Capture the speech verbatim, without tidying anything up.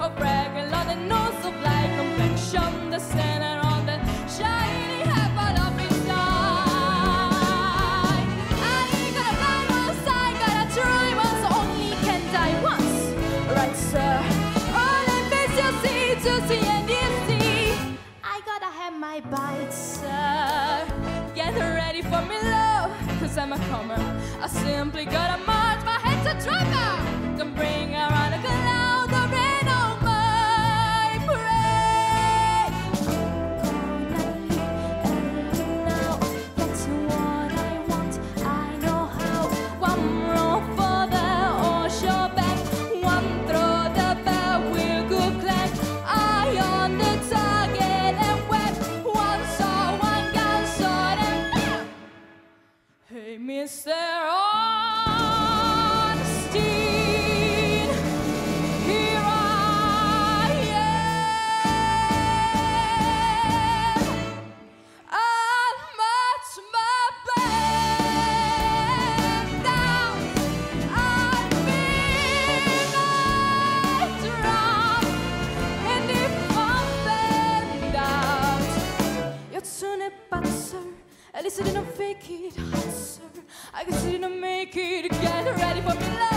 of regular, the nose of light complexion, the center on the shiny heaven of his eye. I ain't gonna die once, I gotta try once, only can die once, right sir? All life is you see, to see and you see. I gotta have my bites, sir. Get ready for me, love, cause I'm a comer. I simply gotta march my head to tracker. Don't bring around a cloud of rain on my parade. Gonna leave now, get to what I want, I know how. One roll for the ocean back, one throw the bell will go clank. Eye on the target and web, one saw, one gun, sword and bam. Hey, Mister Ornstein, here I am. I'll march my band down. I'll beat my drum, and if I'm bent out, you'd sooner but sir. At least I didn't fake it, hot sir. I guess I didn't make it. Get ready for me, love.